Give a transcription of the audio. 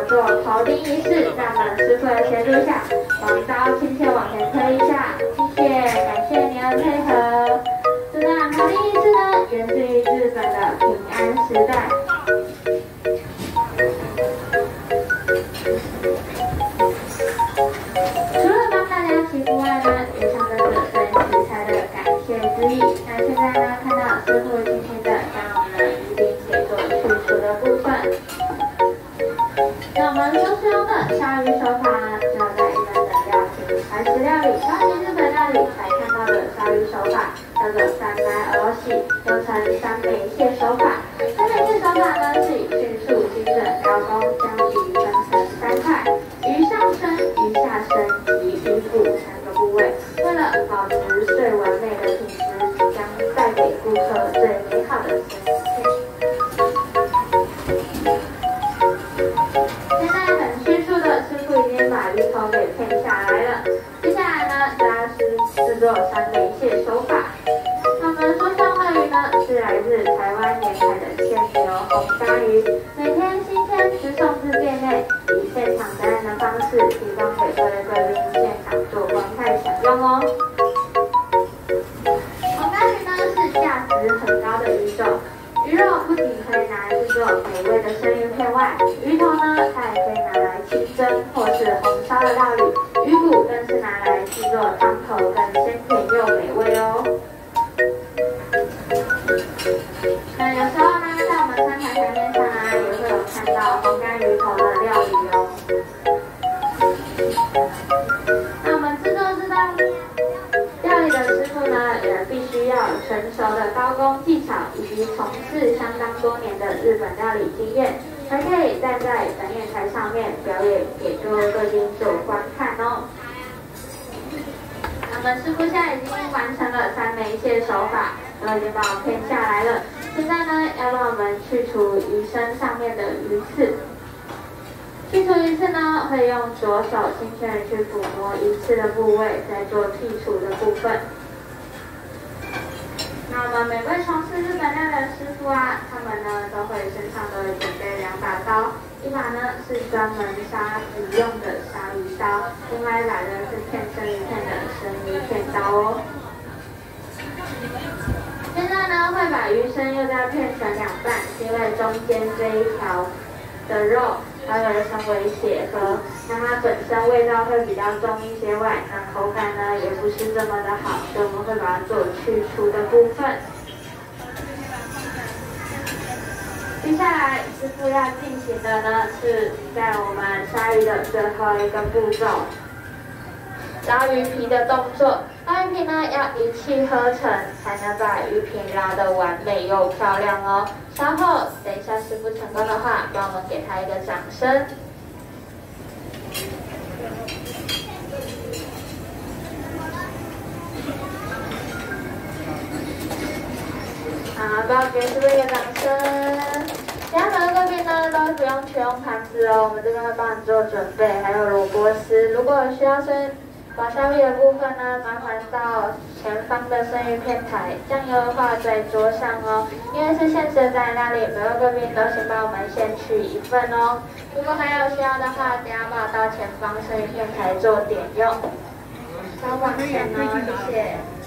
做头顶仪式，在我们师傅的协助下，往刀轻轻往前推一下，谢谢，感谢您的配合。这段头顶仪式呢，源自于日本的平安时代。除了帮大家祈福外呢，也象征着对食材的感谢之意。那现在呢，看到师傅轻轻的将我们的鱼鳞给做去除的部分。那我们所使用的鲨鱼手法呢，就要在日本的料理怀石料理，高级日本料理才看到的鲨鱼手法，叫做三白鹅洗，又称三枚蟹手法。三枚蟹手法呢，是以迅速、精准、高工将鱼分成3块，鱼上身、鱼下身及鱼骨3个部位，为了保持最完美的品质，将带给顾客最美好的生鱼片。现在很迅速的，师傅已经把鱼头给片下来了。接下来呢，大家是制作三枚蟹手法。那我们所使用的鱼呢，是来自台湾沿海的现流红鲨鱼，每天新鲜直送至店内，以现场单人的方式提供给各位贵宾现场做观看享用哦。红鲨鱼呢是价值很高的鱼种。鱼肉不仅可以拿来制作美味的生鱼片外，鱼头呢，它也可以拿来清蒸或是红烧的料理，鱼骨更是拿来制作汤头，更鲜甜又美味哦。那有时候呢，在我们餐台台面上啊，也会有看到红干鱼头的料理哦。那我们制作这道料理的师傅呢，也必须要有成熟的刀工技巧，以及从事相当多年的日本料理经验，才可以站在展演台上面表演给各位贵宾做观看哦。那么师傅现在已经完成了三枚蟹手法，都已经把我片下来了。现在呢，要让我们去除鱼身上面的鱼刺。去除鱼刺呢，会用左手轻轻的去抚摸鱼刺的部位，再做剔除的部分。那我们每位从事日本料理的师傅啊，他们呢都会身上都会准备2把刀，一把呢是专门杀鱼用的鲨鱼刀，另外一把呢是片生鱼片的生鱼片刀哦。现在呢会把鱼身又再片成2半，因为中间这一条的肉它会称为血合，那它本身味道会比较重一些外，那口感呢也不是这么的好，所以我们会把它做去除的部分。接下来师傅要进行的呢是在我们鲨鱼的最后一个步骤，捞鱼皮的动作。捞鱼皮呢要一气呵成，才能把鱼皮捞得完美又漂亮哦。稍后等一下师傅成功的话，让我们给他一个掌声。好，帮我给师傅一个掌声。其他每个贵宾呢都不用全用盘子哦，我们这边会帮你做准备，还有萝卜丝。如果需要瓦沙米的部分呢，麻烦到前方的生鱼片台，酱油的话在桌上哦。因为是限时在那里，每位贵宾都先帮我们先取1份哦。如果还有需要的话，等下帮我到前方生鱼片台做点用。稍往前哦，谢谢。